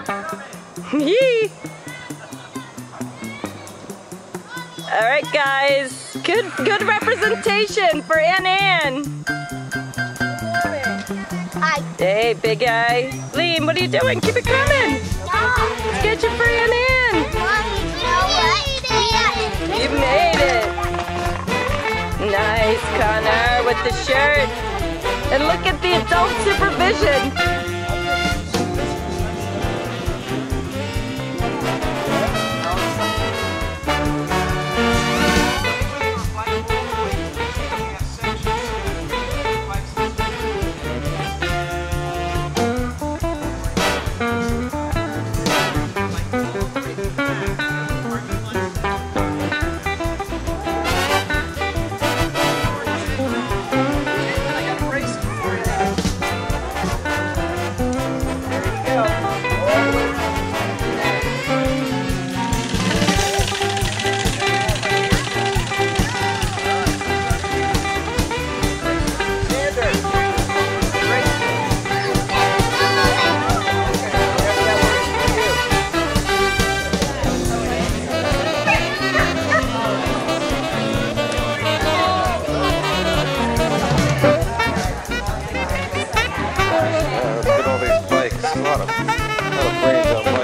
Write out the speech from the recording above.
Yee! All right, guys. Good representation for Ann. Hi. Hey, big guy. Liam, what are you doing? Keep it coming. Let's get you for Ann. You made it. Nice, Connor, with the shirt. And look at the adult supervision. Look at all these bikes. A lot of brains on